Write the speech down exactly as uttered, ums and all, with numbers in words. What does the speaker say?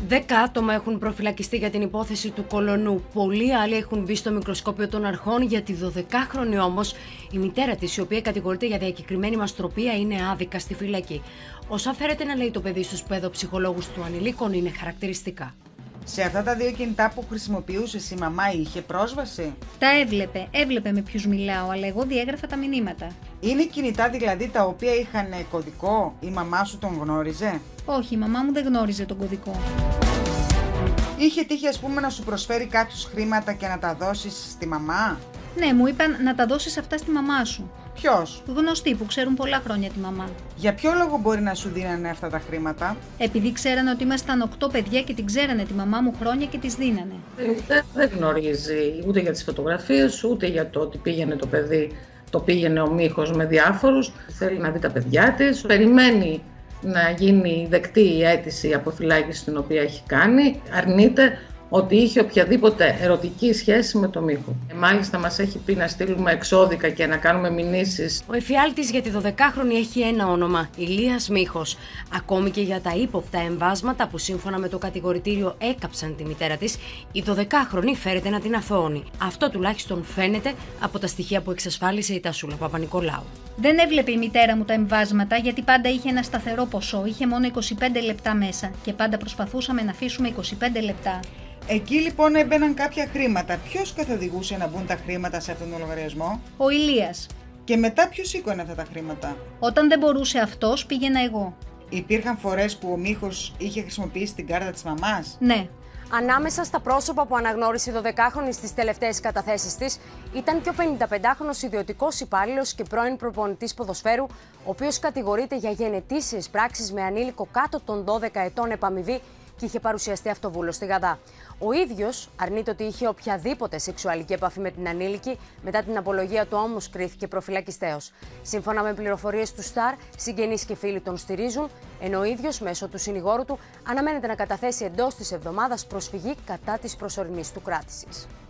Δέκα άτομα έχουν προφυλακιστεί για την υπόθεση του Κολονού. Πολλοί άλλοι έχουν μπει στο μικροσκόπιο των αρχών. Για τη δωδεκάχρονη όμως, η μητέρα της, η οποία κατηγορείται για διακεκριμένη μαστροπία, είναι άδικα στη φυλακή. Όσα φέρεται να λέει το παιδί στους παιδοψυχολόγους του ανηλίκων είναι χαρακτηριστικά. Σε αυτά τα δύο κινητά που χρησιμοποιούσες, η μαμά είχε πρόσβαση? Τα έβλεπε, έβλεπε με ποιους μιλάω, αλλά εγώ διέγραφα τα μηνύματα. Είναι κινητά δηλαδή τα οποία είχαν κωδικό, η μαμά σου τον γνώριζε? Όχι, η μαμά μου δεν γνώριζε τον κωδικό. Είχε τύχει, ας πούμε, να σου προσφέρει κάποιος χρήματα και να τα δώσεις στη μαμά? Ναι, μου είπαν να τα δώσεις αυτά στη μαμά σου. Ποιος? Γνωστοί που ξέρουν πολλά χρόνια τη μαμά. Για ποιο λόγο μπορεί να σου δίνανε αυτά τα χρήματα? Επειδή ξέρανε ότι ήμασταν οκτώ παιδιά και την ξέρανε τη μαμά μου χρόνια και τις δίνανε. Δεν, δεν γνωρίζει ούτε για τις φωτογραφίες, ούτε για το ότι πήγαινε το παιδί, το πήγαινε ο Μίχος με διάφορους. Θέλει να δει τα παιδιά της, περιμένει να γίνει δεκτή η αίτηση αποφυλάκησης την οποία έχει κάνει, αρνείται ότι είχε οποιαδήποτε ερωτική σχέση με τον Μίχο. Μάλιστα μας έχει πει να στείλουμε εξώδικα και να κάνουμε μηνύσεις. Ο εφιάλτης για τη δωδεκάχρονη έχει ένα όνομα, Ηλίας Μίχος. Ακόμη και για τα ύποπτα εμβάσματα που σύμφωνα με το κατηγορητήριο έκαψαν τη μητέρα της, η δωδεκάχρονη φέρεται να την αθώωνει. Αυτό τουλάχιστον φαίνεται από τα στοιχεία που εξασφάλισε η Τασούλα Παπα-Νικολάου. Δεν έβλεπε η μητέρα μου τα εμβάσματα γιατί πάντα είχε ένα σταθερό ποσό, είχε μόνο είκοσι πέντε λεπτά μέσα και πάντα προσπαθούσαμε να αφήσουμε είκοσι πέντε λεπτά. Εκεί λοιπόν έμπαιναν κάποια χρήματα. Ποιος καθοδηγούσε να μπουν τα χρήματα σε αυτόν τον λογαριασμό? Ο Ηλίας. Και μετά ποιος σήκωνε αυτά τα χρήματα? Όταν δεν μπορούσε αυτός, πήγαινα εγώ. Υπήρχαν φορές που ο Μίχος είχε χρησιμοποιήσει την κάρτα της μαμάς? Ναι. Ανάμεσα στα πρόσωπα που αναγνώρισε η δωδεκάχρονη στις τελευταίες καταθέσεις της ήταν και ο πενηνταπεντάχρονος ιδιωτικός υπάλληλος και πρώην προπονητής ποδοσφαίρου, ο οποίος κατηγορείται για γενετήσιες πράξεις με ανήλικο κάτω των δώδεκα ετών επαμοιβή και είχε παρουσιαστεί αυτοβούλος στη Γαδά. Ο ίδιος αρνείται ότι είχε οποιαδήποτε σεξουαλική επαφή με την ανήλικη, μετά την απολογία του όμως κρίθηκε προφυλακιστέος. Σύμφωνα με πληροφορίες του Σταρ, συγγενείς και φίλοι τον στηρίζουν, ενώ ο ίδιος μέσω του συνηγόρου του αναμένεται να καταθέσει εντός της εβδομάδας προσφυγή κατά της προσωρινής του κράτησης.